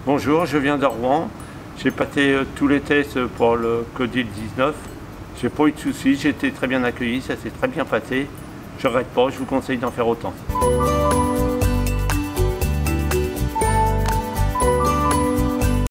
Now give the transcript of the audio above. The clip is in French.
Bonjour, je viens de Rouen. J'ai passé tous les tests pour le Covid-19. J'ai pas eu de soucis, j'ai été très bien accueilli, ça s'est très bien passé. Je regrette pas, je vous conseille d'en faire autant.